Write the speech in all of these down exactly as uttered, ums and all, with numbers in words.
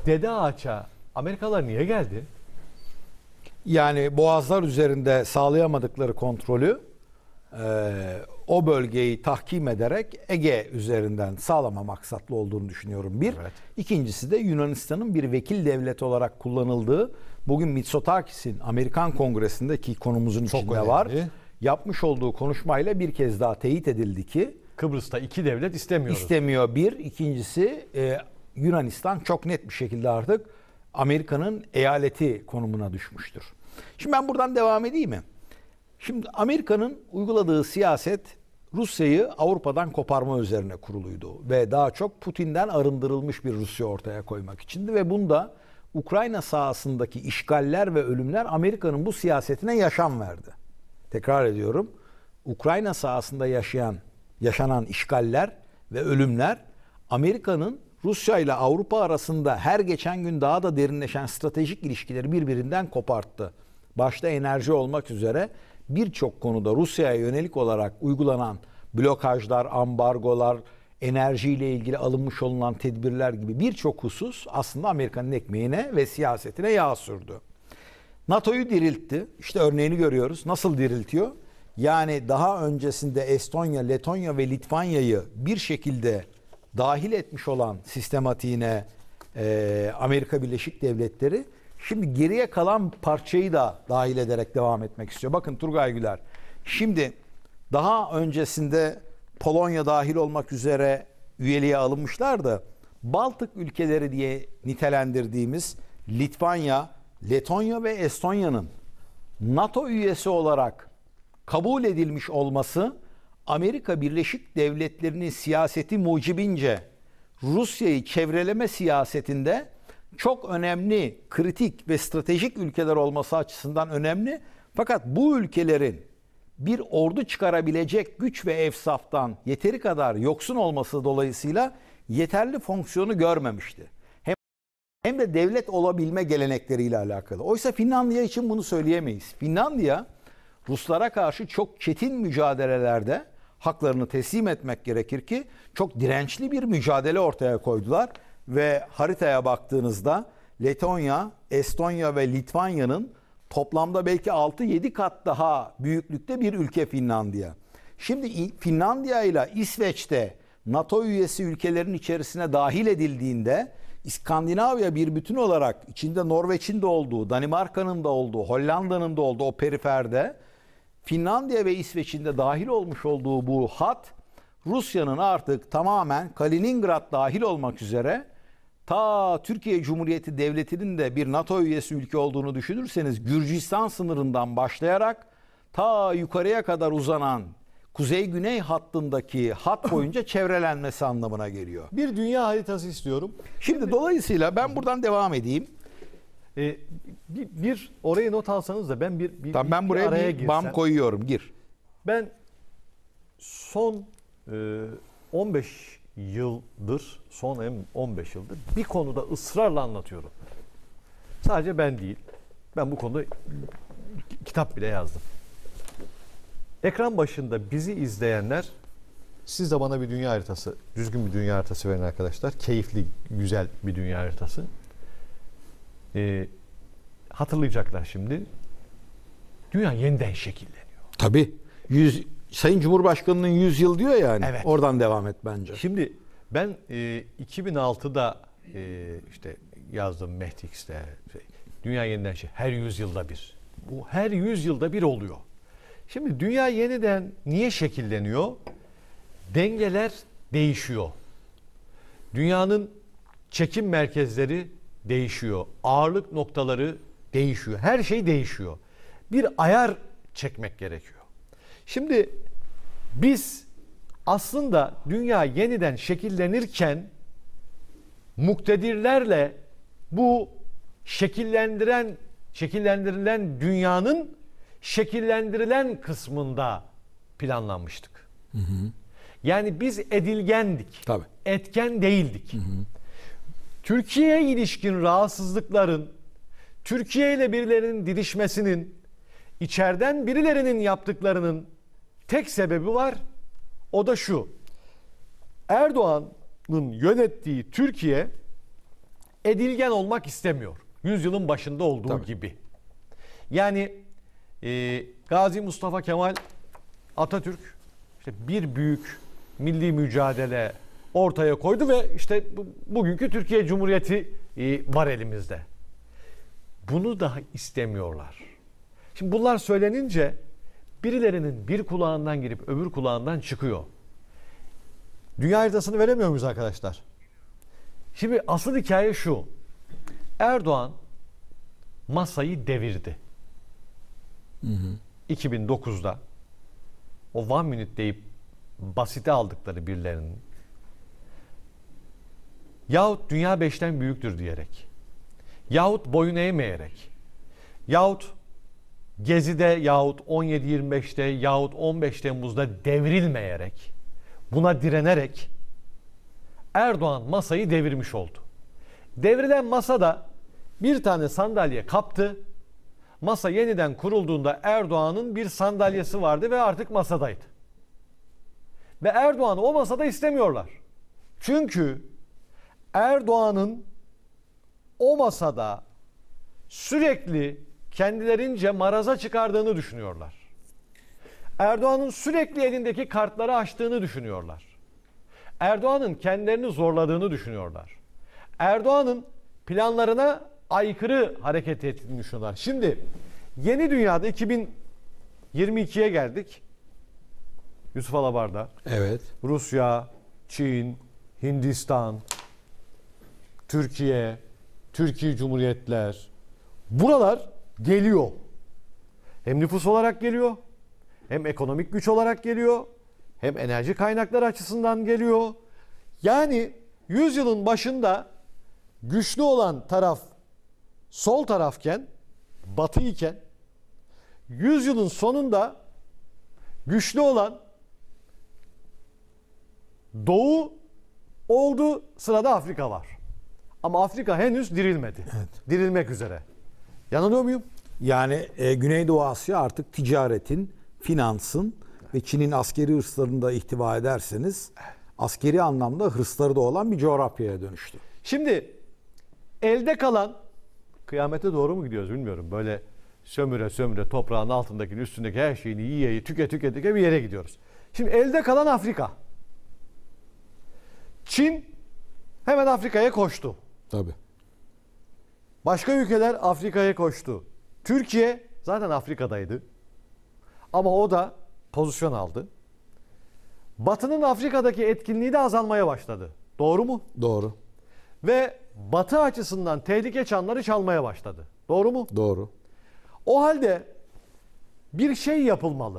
Dede Ağaç'a Amerikalılar niye geldi? Yani boğazlar üzerinde sağlayamadıkları kontrolü e, o bölgeyi tahkim ederek Ege üzerinden sağlama maksatlı olduğunu düşünüyorum. Bir. Evet. İkincisi de Yunanistan'ın bir vekil devlet olarak kullanıldığı, bugün Mitsotakis'in Amerikan Kongresi'ndeki konumuzun Çok içinde önemli. var. Yapmış olduğu konuşmayla bir kez daha teyit edildi ki Kıbrıs'ta iki devlet istemiyoruz. İstemiyor bir. İkincisi e, Yunanistan çok net bir şekilde artık Amerika'nın eyaleti konumuna düşmüştür. Şimdi ben buradan devam edeyim mi? Şimdi Amerika'nın uyguladığı siyaset Rusya'yı Avrupa'dan koparma üzerine kuruluydu. Ve daha çok Putin'den arındırılmış bir Rusya ortaya koymak içindi. Ve bunda Ukrayna sahasındaki işgaller ve ölümler Amerika'nın bu siyasetine yaşam verdi. Tekrar ediyorum. Ukrayna sahasında yaşayan yaşanan işgaller ve ölümler Amerika'nın Rusya ile Avrupa arasında her geçen gün daha da derinleşen stratejik ilişkileri birbirinden koparttı. Başta enerji olmak üzere birçok konuda Rusya'ya yönelik olarak uygulanan blokajlar, ambargolar, enerjiyle ilgili alınmış olunan tedbirler gibi birçok husus aslında Amerika'nın ekmeğine ve siyasetine yağ sürdü. NATO'yu diriltti. İşte örneğini görüyoruz. Nasıl diriltiyor? Yani daha öncesinde Estonya, Letonya ve Litvanya'yı bir şekilde dahil etmiş olan sistematiğine e, Amerika Birleşik Devletleri şimdi geriye kalan parçayı da dahil ederek devam etmek istiyor. Bakın Turgay Güler, şimdi daha öncesinde Polonya dahil olmak üzere üyeliğe alınmışlar da Baltık ülkeleri diye nitelendirdiğimiz Litvanya, Letonya ve Estonya'nın NATO üyesi olarak kabul edilmiş olması Amerika Birleşik Devletleri'nin siyaseti mucibince Rusya'yı çevreleme siyasetinde çok önemli, kritik ve stratejik ülkeler olması açısından önemli. Fakat bu ülkelerin bir ordu çıkarabilecek güç ve efsaftan yeteri kadar yoksun olması dolayısıyla yeterli fonksiyonu görmemişti. Hem, hem de devlet olabilme gelenekleriyle alakalı. Oysa Finlandiya için bunu söyleyemeyiz. Finlandiya Ruslara karşı çok çetin mücadelelerde haklarını teslim etmek gerekir ki çok dirençli bir mücadele ortaya koydular ve haritaya baktığınızda Letonya, Estonya ve Litvanya'nın toplamda belki altı yedi kat daha büyüklükte bir ülke Finlandiya. Şimdi Finlandiya ile İsveç'te NATO üyesi ülkelerin içerisine dahil edildiğinde İskandinavya bir bütün olarak içinde Norveç'in de olduğu, Danimarka'nın da olduğu, Hollanda'nın da olduğu o periferde Finlandiya ve İsveç'in de dahil olmuş olduğu bu hat Rusya'nın artık tamamen Kaliningrad dahil olmak üzere ta Türkiye Cumhuriyeti Devleti'nin de bir NATO üyesi ülke olduğunu düşünürseniz Gürcistan sınırından başlayarak ta yukarıya kadar uzanan kuzey-güney hattındaki hat boyunca çevrelenmesi anlamına geliyor. Bir dünya haritası istiyorum. Şimdi dolayısıyla ben buradan devam edeyim. Ee, bir, bir oraya not alsanız da ben bir, bir, Tamam, ben bir buraya araya bir girsem. bam koyuyorum. Gir. Ben son e, on beş yıldır, son on beş yıldır bir konuda ısrarla anlatıyorum. Sadece ben değil. Ben bu konuda kitap bile yazdım. Ekran başında bizi izleyenler, siz de bana bir dünya haritası, düzgün bir dünya haritası verin arkadaşlar. Keyifli, güzel bir dünya haritası. Ee, hatırlayacaklar şimdi. Dünya yeniden şekilleniyor. Tabii. yüz, Sayın Cumhurbaşkanı'nın yüz yıl diyor yani. Evet. Oradan devam et bence. Şimdi ben e, iki bin altıda e, işte yazdım Mehtix'te. Şey, dünya yeniden şey. Her yüz yılda bir. Bu her yüz yılda bir oluyor. Şimdi dünya yeniden niye şekilleniyor? Dengeler değişiyor. Dünyanın çekim merkezleri değişiyor. Ağırlık noktaları değişiyor. Her şey değişiyor. Bir ayar çekmek gerekiyor. Şimdi biz aslında dünya yeniden şekillenirken muktedirlerle bu şekillendiren şekillendirilen dünyanın şekillendirilen kısmında planlanmıştık. Hı hı. Yani biz edilgendik. Tabii. Etken değildik. Hı hı. Türkiye'ye ilişkin rahatsızlıkların, Türkiye ile birilerinin didişmesinin, içeriden birilerinin yaptıklarının tek sebebi var. O da şu: Erdoğan'ın yönettiği Türkiye edilgen olmak istemiyor. Yüzyılın başında olduğu Tabii. gibi. Yani e, Gazi Mustafa Kemal Atatürk işte bir büyük milli mücadele ortaya koydu ve işte bu, bugünkü Türkiye Cumhuriyeti e, var elimizde. Bunu da istemiyorlar. Şimdi bunlar söylenince birilerinin bir kulağından girip öbür kulağından çıkıyor. Dünya haritasını veremiyor muyuz arkadaşlar? Şimdi asıl hikaye şu. Erdoğan masayı devirdi. Hı hı. iki bin dokuzda o one minute deyip basite aldıkları birilerinin yahut dünya beşten büyüktür diyerek yahut boyun eğmeyerek yahut Gezi'de yahut on yedi yirmi beşte yahut on beş Temmuz'da devrilmeyerek buna direnerek Erdoğan masayı devirmiş oldu. Devrilen masada bir tane sandalye kaptı. Masa yeniden kurulduğunda Erdoğan'ın bir sandalyesi vardı ve artık masadaydı. Ve Erdoğan'ı o masada istemiyorlar. Çünkü Erdoğan'ın o masada sürekli kendilerince maraza çıkardığını düşünüyorlar. Erdoğan'ın sürekli elindeki kartları açtığını düşünüyorlar. Erdoğan'ın kendilerini zorladığını düşünüyorlar. Erdoğan'ın planlarına aykırı hareket ettiğini düşünüyorlar. Şimdi yeni dünyada iki bin yirmi ikiye geldik. Yusuf Alabar'da. Evet. Rusya, Çin, Hindistan, Türkiye, Türkiye Cumhuriyetler. Buralar geliyor. Hem nüfus olarak geliyor, hem ekonomik güç olarak geliyor, hem enerji kaynakları açısından geliyor. Yani yüzyılın başında güçlü olan taraf sol tarafken, batı iken, yüzyılın sonunda güçlü olan doğu oldu, sırada Afrika var. Ama Afrika henüz dirilmedi. Evet. Dirilmek üzere. Yanılıyor muyum? Yani e, Güneydoğu Asya artık ticaretin, finansın ve Çin'in askeri hırslarını da ihtiva ederseniz askeri anlamda hırsları da olan bir coğrafyaya dönüştü. Şimdi elde kalan, kıyamete doğru mu gidiyoruz bilmiyorum. Böyle sömüre sömüre toprağın altındaki üstündeki her şeyini yiye tüke tüke tüke bir yere gidiyoruz. Şimdi elde kalan Afrika. Çin hemen Afrika'ya koştu. Tabii. Başka ülkeler Afrika'ya koştu. Türkiye zaten Afrika'daydı. Ama o da pozisyon aldı. Batı'nın Afrika'daki etkinliği de azalmaya başladı. Doğru mu? Doğru. Ve Batı açısından tehlike çanları çalmaya başladı. Doğru mu? Doğru. O halde bir şey yapılmalı.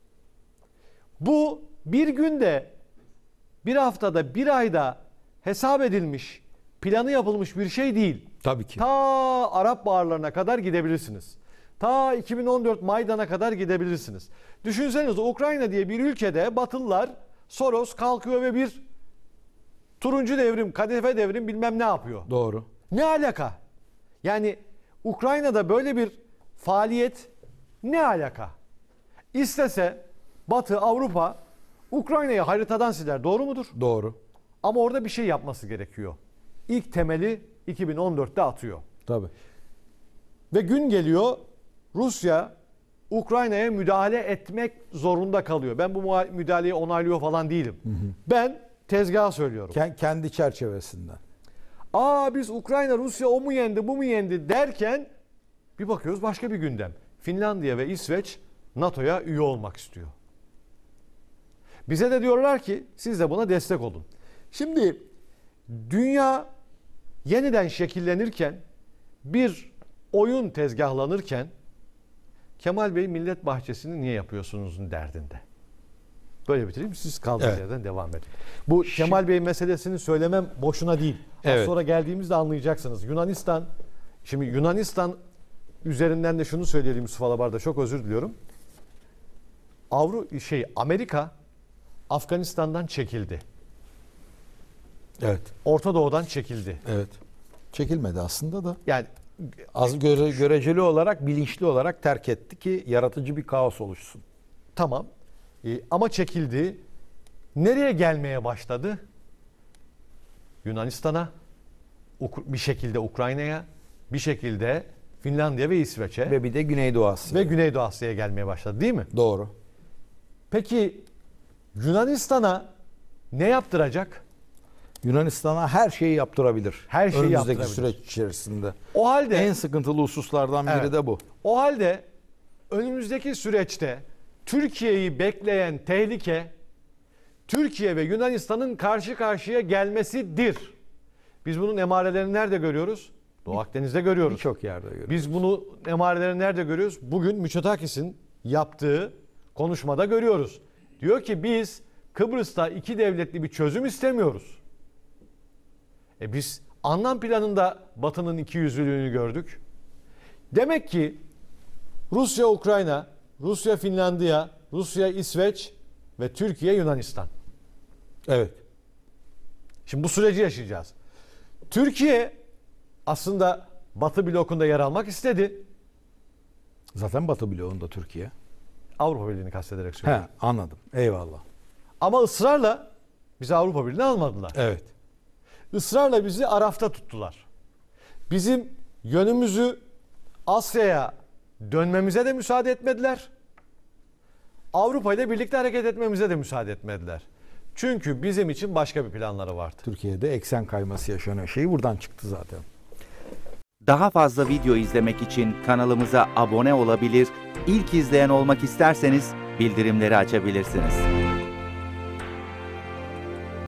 Bu bir günde, bir haftada, bir ayda hesap edilmiş, planı yapılmış bir şey değil. Tabii ki. Ta Arap Baharlarına kadar gidebilirsiniz. Ta iki bin on dört Maydan'a kadar gidebilirsiniz. Düşünsenize Ukrayna diye bir ülkede Batılılar, Soros kalkıyor ve bir turuncu devrim, kadife devrim bilmem ne yapıyor. Doğru. Ne alaka? Yani Ukrayna'da böyle bir faaliyet ne alaka? İstese Batı, Avrupa Ukrayna'yı haritadan siler. Doğru mudur? Doğru. Ama orada bir şey yapması gerekiyor. İlk temeli iki bin on dörtte atıyor. Tabii. Ve gün geliyor Rusya Ukrayna'ya müdahale etmek zorunda kalıyor. Ben bu müdahaleyi onaylıyor falan değilim. Hı hı. Ben tezgaha söylüyorum. Kendi çerçevesinden. Aa biz Ukrayna, Rusya o mu yendi, bu mu yendi derken bir bakıyoruz başka bir gündem. Finlandiya ve İsveç NATO'ya üye olmak istiyor. Bize de diyorlar ki siz de buna destek olun. Şimdi dünya yeniden şekillenirken, bir oyun tezgahlanırken Kemal Bey Millet Bahçesi'ni niye yapıyorsunuzun derdinde. Böyle bitireyim, siz kaldığınız Evet. yerden devam edin. Bu Şimdi, Kemal Bey meselesini söylemem boşuna değil. Az Evet. sonra geldiğimizde anlayacaksınız. Yunanistan, şimdi Yunanistan üzerinden de şunu söyleyelim Yusuf Alabar'da, çok özür diliyorum. Avru şey Amerika Afganistan'dan çekildi. Evet. Orta Doğu'dan çekildi. Evet. Çekilmedi aslında da. Yani Az göre, göreceli olarak, bilinçli olarak terk etti ki yaratıcı bir kaos oluşsun. tamam. Ee, ama çekildi. Nereye gelmeye başladı? Yunanistan'a, bir şekilde Ukrayna'ya, bir şekilde Finlandiya ve İsveç'e ve, Ve bir de Güneydoğu Asya. ve Güneydoğu Asya'ya gelmeye başladı, değil mi? Doğru. Peki Yunanistan'a ne yaptıracak? Yunanistan'a her şeyi yaptırabilir. Her şeyi Önümüzdeki yaptırabilir. süreç içerisinde. O halde En sıkıntılı hususlardan biri Evet. de bu. O halde önümüzdeki süreçte Türkiye'yi bekleyen tehlike Türkiye ve Yunanistan'ın karşı karşıya gelmesidir. Biz bunun emarelerini nerede görüyoruz? Doğu Akdeniz'de görüyoruz. Birçok yerde görüyoruz. Biz bunu emarelerini nerede görüyoruz? Bugün Mitsotakis'in yaptığı konuşmada görüyoruz. Diyor ki biz Kıbrıs'ta iki devletli bir çözüm istemiyoruz. E biz anlam planında Batı'nın ikiyüzlülüğünü gördük. Demek ki Rusya Ukrayna, Rusya Finlandiya, Rusya İsveç ve Türkiye Yunanistan. Evet. Şimdi bu süreci yaşayacağız. Türkiye aslında Batı blokunda yer almak istedi. Zaten Batı bloğunda Türkiye. Avrupa Birliği'ni kastederek söylüyorum. He, anladım. Eyvallah. Ama ısrarla bizi Avrupa Birliği'ne almadılar. Evet. Israrla bizi Araf'ta tuttular. Bizim yönümüzü Asya'ya dönmemize de müsaade etmediler. Avrupa ile birlikte hareket etmemize de müsaade etmediler. Çünkü bizim için başka bir planları vardı. Türkiye'de eksen kayması yaşanıyor. Şeyi buradan çıktı zaten. Daha fazla video izlemek için kanalımıza abone olabilir, ilk izleyen olmak isterseniz bildirimleri açabilirsiniz.